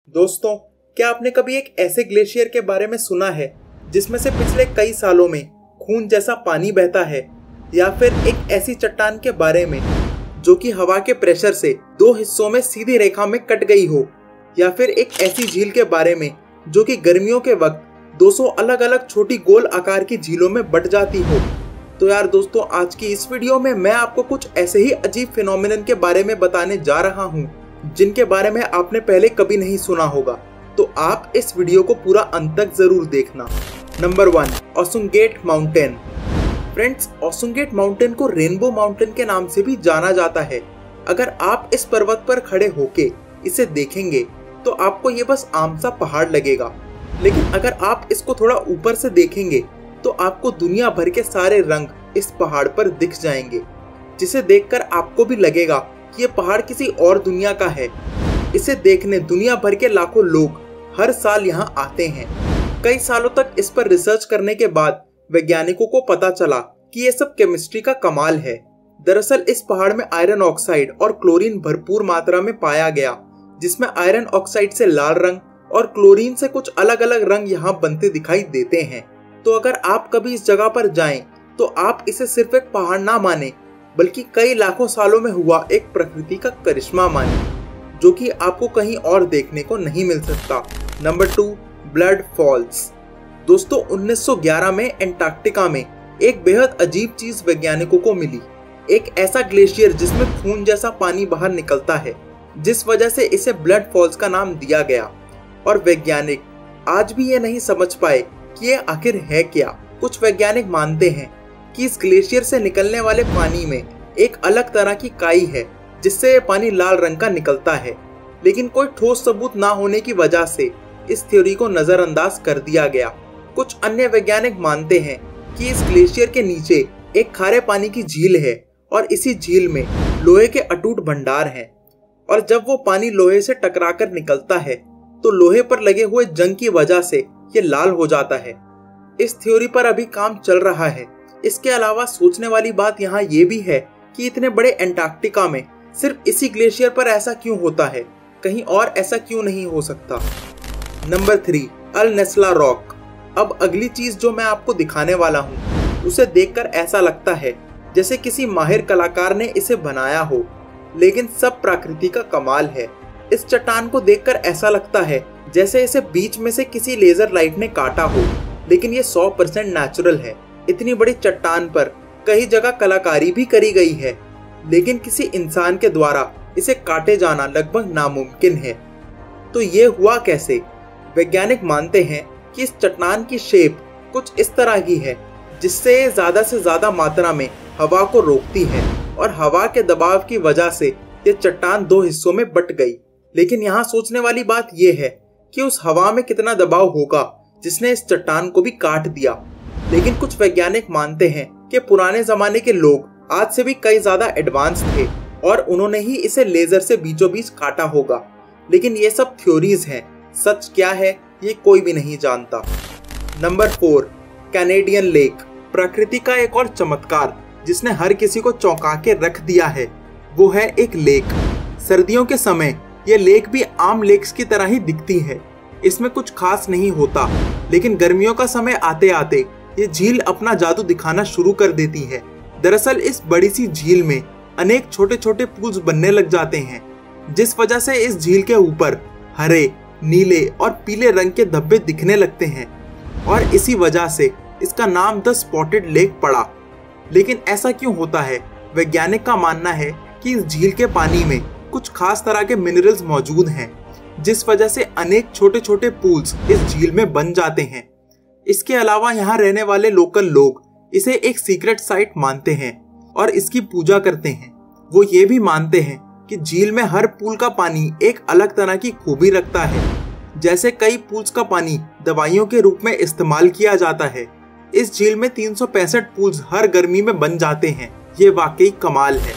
दोस्तों, क्या आपने कभी एक ऐसे ग्लेशियर के बारे में सुना है जिसमें से पिछले कई सालों में खून जैसा पानी बहता है, या फिर एक ऐसी चट्टान के बारे में जो कि हवा के प्रेशर से दो हिस्सों में सीधी रेखा में कट गई हो, या फिर एक ऐसी झील के बारे में जो कि गर्मियों के वक्त 200 अलग अलग छोटी गोल आकार की झीलों में बट जाती हो। तो यार दोस्तों, आज की इस वीडियो में मैं आपको कुछ ऐसे ही अजीब फिनोमिनन के बारे में बताने जा रहा हूँ जिनके बारे में आपने पहले कभी नहीं सुना होगा। तो आप इस वीडियो को पूरा अंत तक जरूर देखना। Number 1, Ausangate mountain. Friends, Ausangate mountain को रेनबो माउंटेन के नाम से भी जाना जाता है। अगर आप इस पर्वत पर खड़े होके इसे देखेंगे तो आपको ये बस आम सा पहाड़ लगेगा, लेकिन अगर आप इसको थोड़ा ऊपर से देखेंगे तो आपको दुनिया भर के सारे रंग इस पहाड़ पर दिख जाएंगे, जिसे देखकर आपको भी लगेगा कि ये पहाड़ किसी और दुनिया का है। इसे देखने दुनिया भर के लाखों लोग हर साल यहाँ आते हैं। कई सालों तक इस पर रिसर्च करने के बाद वैज्ञानिकों को पता चला कि ये सब केमिस्ट्री का कमाल है। दरअसल इस पहाड़ में आयरन ऑक्साइड और क्लोरीन भरपूर मात्रा में पाया गया, जिसमें आयरन ऑक्साइड से लाल रंग और क्लोरीन से कुछ अलग अलग रंग यहाँ बनते दिखाई देते हैं। तो अगर आप कभी इस जगह पर जाएं तो आप इसे सिर्फ एक पहाड़ ना माने, बल्कि कई लाखों सालों में हुआ एक प्रकृति का करिश्मा माने, जो कि आपको कहीं और देखने को नहीं मिल सकता। Number 2, blood falls. दोस्तों, 1911 में एंटार्क्टिका में एक बेहद अजीब चीज वैज्ञानिकों को मिली। एक ऐसा ग्लेशियर जिसमें खून जैसा पानी बाहर निकलता है, जिस वजह से इसे ब्लड फॉल्स का नाम दिया गया। और वैज्ञानिक आज भी ये नहीं समझ पाए कि ये आखिर है क्या। कुछ वैज्ञानिक मानते हैं कि इस ग्लेशियर से निकलने वाले पानी में एक अलग तरह की काई है, जिससे ये पानी लाल रंग का निकलता है, लेकिन कोई ठोस सबूत ना होने की वजह से इस थ्योरी को नजरअंदाज कर दिया गया। कुछ अन्य वैज्ञानिक मानते हैं कि इस ग्लेशियर के नीचे एक खारे पानी की झील है और इसी झील में लोहे के अटूट भंडार हैं, और जब वो पानी लोहे से टकराकर निकलता है तो लोहे पर लगे हुए जंग की वजह से ये लाल हो जाता है। इस थ्योरी पर अभी काम चल रहा है। इसके अलावा सोचने वाली बात यहाँ ये भी है कि इतने बड़े एंटार्क्टिका में सिर्फ इसी ग्लेशियर पर ऐसा क्यों होता है, कहीं और ऐसा क्यों नहीं हो सकता। Number 3, Al Naslaa rock. अब अगली चीज जो मैं आपको दिखाने वाला हूँ, उसे देखकर ऐसा लगता है जैसे किसी माहिर कलाकार ने इसे बनाया हो, लेकिन सब प्रकृति का कमाल है। इस चट्टान को देखकर ऐसा लगता है जैसे इसे बीच में से किसी लेजर लाइट ने काटा हो, लेकिन ये 100% नेचुरल है। इतनी बड़ी चट्टान पर कई जगह कलाकारी भी करी गई है, लेकिन किसी इंसान के द्वारा इसे काटे जाना लगभग नामुमकिन है। तो ये हुआ कैसे? वैज्ञानिक मानते हैं कि इस चट्टान की शेप कुछ इस तरह की है जिससे ज्यादा से ज्यादा मात्रा में हवा को रोकती है, और हवा के दबाव की वजह से ये चट्टान दो हिस्सों में बट गई। लेकिन यहाँ सोचने वाली बात यह है कि उस हवा में कितना दबाव होगा जिसने इस चट्टान को भी काट दिया। लेकिन कुछ वैज्ञानिक मानते हैं कि पुराने जमाने के लोग आज से भी कई ज्यादा एडवांस थे और उन्होंने ही इसे लेजर से बीचों बीच काटा होगा। लेकिन ये सब थ्योरीज हैं, सच क्या है ये कोई भी नहीं जानता। Number 4, Canadian lake. प्रकृति का एक और चमत्कार जिसने हर किसी को चौंका के रख दिया है, वो है एक लेक। सर्दियों के समय ये लेक भी आम लेक्स की तरह ही दिखती है, इसमें कुछ खास नहीं होता। लेकिन गर्मियों का समय आते आते ये झील अपना जादू दिखाना शुरू कर देती है। दरअसल इस बड़ी सी झील में अनेक छोटे छोटे पूल्स बनने लग जाते हैं, जिस वजह से इस झील के ऊपर हरे, नीले और पीले रंग के धब्बे दिखने लगते हैं, और इसी वजह से इसका नाम द स्पॉटेड लेक पड़ा। लेकिन ऐसा क्यों होता है? वैज्ञानिक का मानना है कि इस झील के पानी में कुछ खास तरह के मिनरल्स मौजूद हैं, जिस वजह से अनेक छोटे छोटे पूल्स इस झील में बन जाते हैं। इसके अलावा यहाँ रहने वाले लोकल लोग इसे एक सीक्रेट साइट मानते हैं और इसकी पूजा करते हैं। वो ये भी मानते हैं कि झील में हर पूल का पानी एक अलग तरह की खूबी रखता है। जैसे कई पूल्स का पानी दवाइयों के रूप में इस्तेमाल किया जाता है, इस झील में 365 पूल्स हर गर्मी में बन जाते हैं। ये वाकई कमाल है।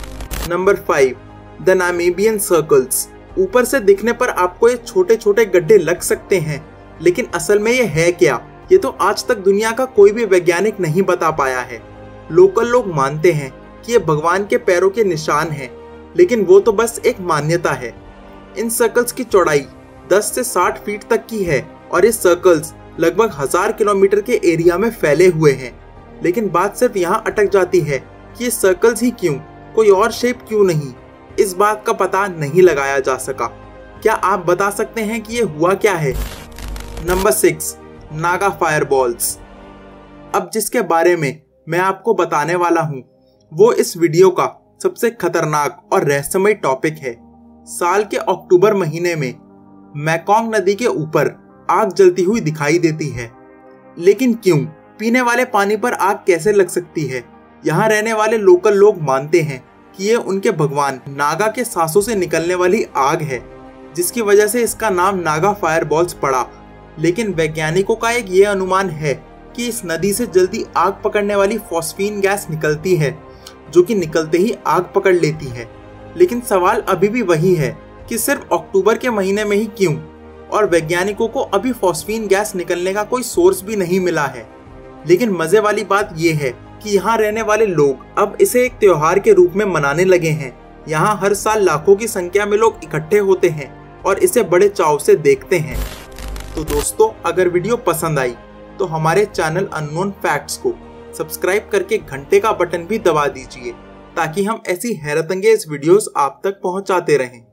Number 5, the Namibian circles. ऊपर से दिखने पर आपको ये छोटे छोटे गड्ढे लग सकते हैं, लेकिन असल में ये है क्या, ये तो आज तक दुनिया का कोई भी वैज्ञानिक नहीं बता पाया है। लोकल लोग मानते हैं कि ये भगवान के पैरों के निशान हैं, लेकिन वो तो बस एक मान्यता है। इन सर्कल्स की चौड़ाई 10 से 60 फीट तक की है और ये सर्कल्स लगभग 1000 किलोमीटर के एरिया में फैले हुए हैं। लेकिन बात सिर्फ यहाँ अटक जाती है कि ये सर्कल्स ही क्यों, कोई और शेप क्यों नहीं, इस बात का पता नहीं लगाया जा सका। क्या आप बता सकते हैं कि ये हुआ क्या है? Number 6, Naga fireballs. अब जिसके बारे में मैं आपको बताने वाला हूँ वो इस वीडियो का सबसे खतरनाक और रहस्यमय टॉपिक है। साल के अक्टूबर महीने में मैकोंग नदी के ऊपर आग जलती हुई दिखाई देती है। लेकिन क्यों? पीने वाले पानी पर आग कैसे लग सकती है? यहाँ रहने वाले लोकल लोग मानते हैं कि ये उनके भगवान नागा के सांसों से निकलने वाली आग है, जिसकी वजह से इसका नाम नागा फायरबॉल्स पड़ा। लेकिन वैज्ञानिकों का एक ये अनुमान है कि इस नदी से जल्दी आग पकड़ने वाली फॉस्फीन गैस निकलती है, जो कि निकलते ही आग पकड़ लेती है। लेकिन सवाल अभी भी वही है कि सिर्फ अक्टूबर के महीने में ही क्यों, और वैज्ञानिकों को अभी फॉस्फीन गैस निकलने का कोई सोर्स भी नहीं मिला है। लेकिन मजे वाली बात यह है कि यहाँ रहने वाले लोग अब इसे एक त्योहार के रूप में मनाने लगे हैं। यहाँ हर साल लाखों की संख्या में लोग इकट्ठे होते हैं और इसे बड़े चाव से देखते हैं। तो दोस्तों, अगर वीडियो पसंद आई तो हमारे चैनल अननोन फैक्ट्स को सब्सक्राइब करके घंटे का बटन भी दबा दीजिए, ताकि हम ऐसी हैरतअंगेज वीडियोस आप तक पहुंचाते रहें।